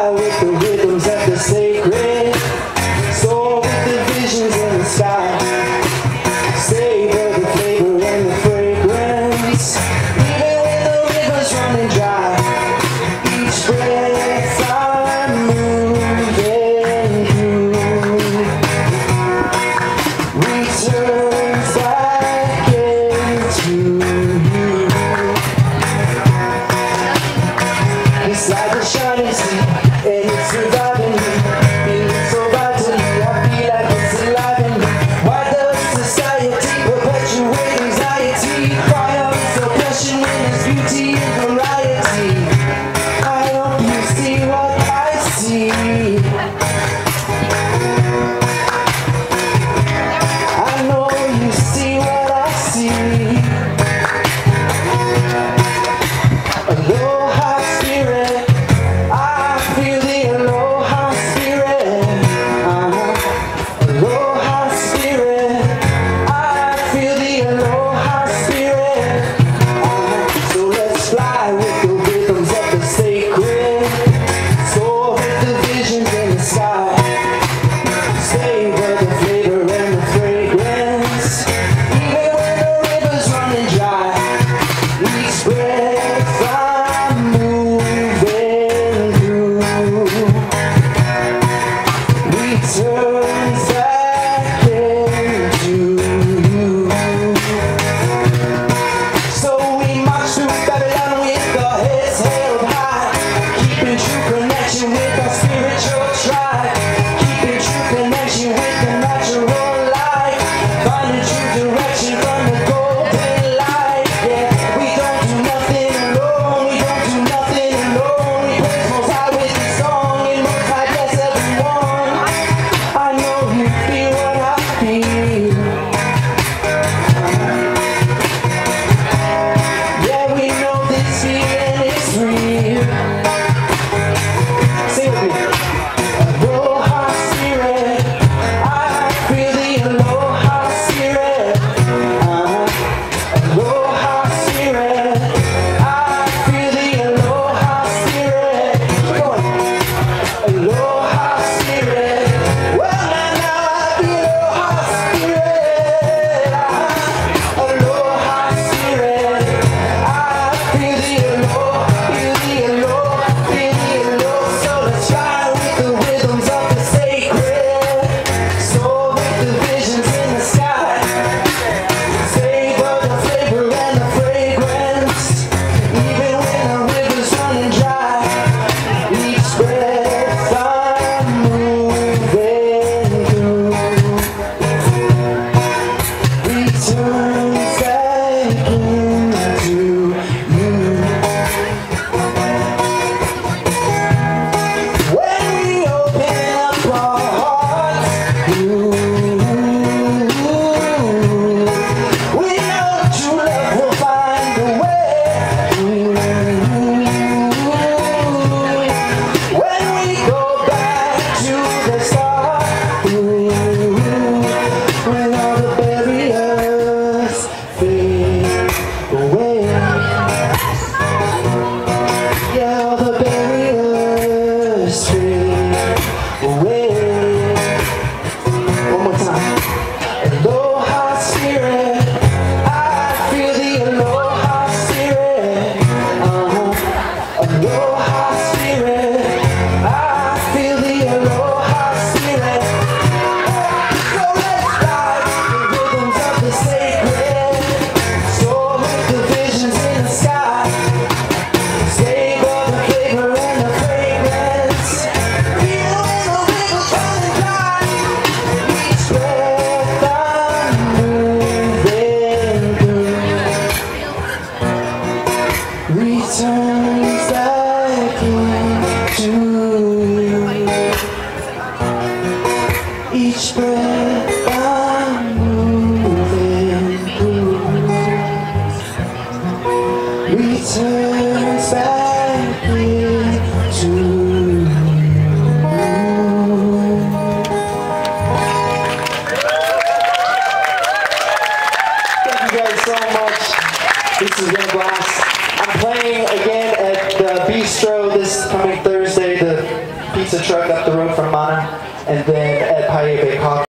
fly with the rhythms of the sacred, soar with the visions in the sky, savor the flavor and the fragrance, even when the river's running dry. Each breath I'm moving through returns back into you. It's like a shining sea, and it's reviving me. Feeling so vitally, I feel like it's alive in me. Why does society perpetuate anxiety? Why all this oppression when there's beauty and variety? I hope you see what I see. I know you see what I see. Aloha Spirit, I feel the Aloha Spirit. Aloha Spirit, I feel the Aloha Spirit. So let's fly with the rhythms of the sacred, soar with the visions in the sky, savor the flavor and the fragrance, even when the river's running dry. Each breath I'm moving through returns back into you. So we march through Babylon with our heads held high, keeping true connection with our spiritual tribe, keeping true connection with the natural light, finding true direction from the golden light. Yeah, we don't do nothing alone, we don't do nothing alone. We praise Most High with this song, and Most High bless everyone. I know you feel what I feel. Yeah, we know this feeling is real. Sing with me. Aloha Spirit, I feel the Aloha Spirit. Aloha Spirit, I feel the Aloha Spirit. Keep going. Aloha Spirit, well now I feel Aloha Spirit. Aloha Spirit, I feel the Aloha, feel the Aloha, feel the Aloha. So let's fly with the rhythms of the sacred, soar with the visions in the sky, savor the flavor and the fragrance, even when the river's running dry. Each breath I'm moving through returns back into you. When we open up our hearts, we know true love will find a way. When we go back to the start, when all the barriers fade away. Yeah, all the barriers fade away. One more time. Aloha Spirit, I feel the Aloha Spirit. Aloha Spirit, I feel the Aloha Spirit. So let's fly with the rhythms of the sacred, soar with the visions in the sky, savor the flavor and the fragrance, feel when the river's running dry. Each breath I'm moving through returns back into you. Each breath I'm moving through returns back into you. Thank you guys so much. This has been a blast. I'm playing again at the Bistro this coming Thursday, the truck up the road from Mana, and then at Paia Bay Coffee.